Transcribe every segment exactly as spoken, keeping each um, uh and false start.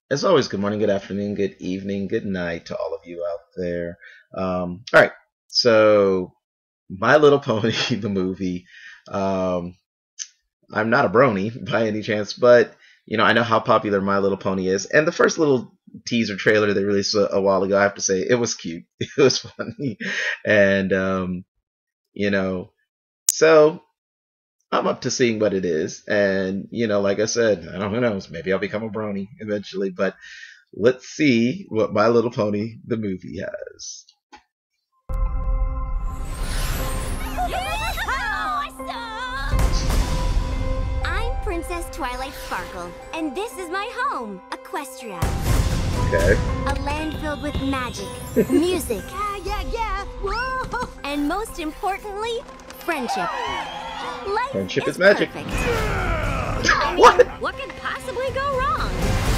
As always, good morning, good afternoon, good evening, good night to all of you out there. Um, all right, so My Little Pony, the movie. Um, I'm not a brony by any chance, but you know I know how popular My Little Pony is, and the first little teaser trailer they released a, a while ago, I have to say, it was cute, it was funny, and um, you know, so I'm up to seeing what it is, and you know, like I said, I don't who knows, maybe I'll become a brony eventually, but let's see what My Little Pony the movie has. I'm Princess Twilight Sparkle, and this is my home, Equestria. Okay. A land filled with magic, music, yeah, yeah, yeah, whoa, and most importantly, friendship. Life Friendship is, is magic. Perfect. I mean, What? What could possibly go wrong?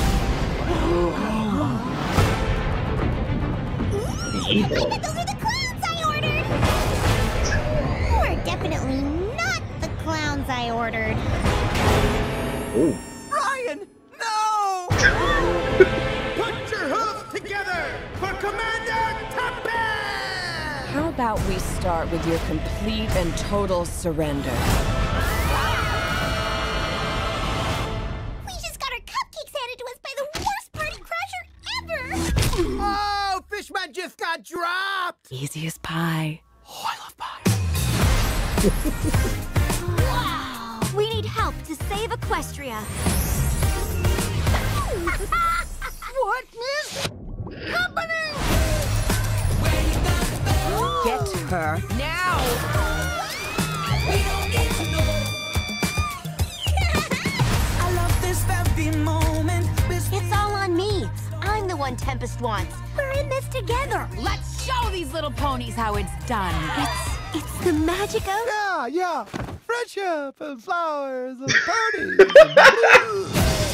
Evil. Those are the clowns I ordered! We're definitely not the clowns I ordered. Ooh. Ryan, no! Put your hooves together for Commander Tuppence! How about we start with your complete and total surrender? We just got our cupcakes handed to us by the worst party crasher ever! Oh, Fishman just got dropped! Easy as pie. Oh, I love pie. Wow! We need help to save Equestria. What is happening? Get her now! I love this very moment. It's all on me. I'm the one Tempest wants. We're in this together. Let's show these little ponies how it's done. It's it's the magic of Yeah, yeah. Friendship and flowers and parties. and blues.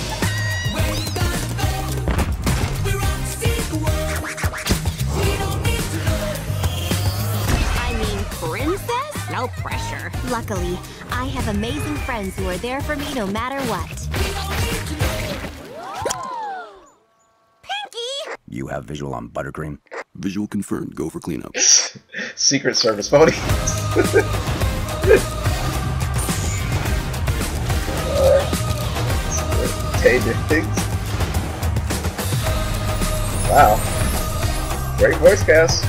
I mean, princess? No pressure. Luckily, I have amazing friends who are there for me no matter what. Pinky! You have visual on buttercream? Visual confirmed. Go for cleanup. Secret Service pony. Tay Diggs. Wow. Great voice cast.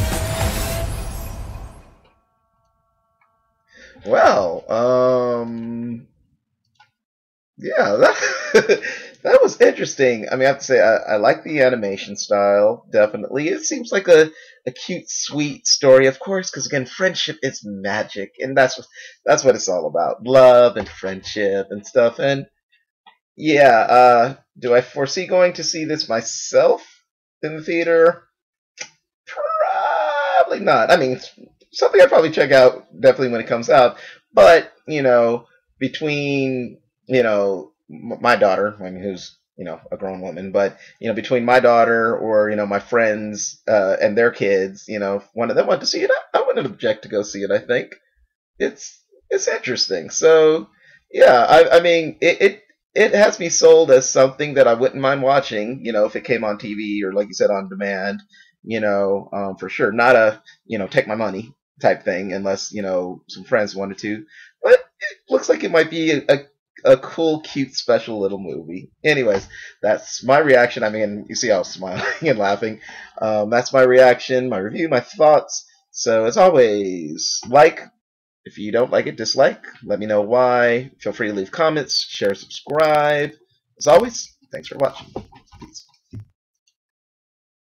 Well, um, yeah, that, that was interesting. I mean, I have to say, I, I like the animation style, definitely. It seems like a, a cute, sweet story, of course, because again, friendship is magic, and that's what, that's what it's all about. Love and friendship and stuff. And yeah, uh, do I foresee going to see this myself in the theater? Probably not. I mean, it's something I'd probably check out definitely when it comes out. But, you know, between, you know, m- my daughter, I mean, who's, you know, a grown woman, but, you know, between my daughter or, you know, my friends uh, and their kids, you know, if one of them wanted to see it, I, I wouldn't object to go see it, I think. It's, it's interesting. So, yeah, I, I mean, it, it, it has me sold as something that I wouldn't mind watching, you know, if it came on T V or, like you said, on demand, you know, um, for sure. Not a, you know, take my money type thing, unless, you know, some friends wanted to. But it looks like it might be a, a, a cool, cute, special little movie. Anyways, that's my reaction. I mean, you see how I was smiling and laughing. Um, that's my reaction, my review, my thoughts. So, as always, like. If you don't like it, dislike. Let me know why. Feel free to leave comments, share, subscribe. As always, thanks for watching.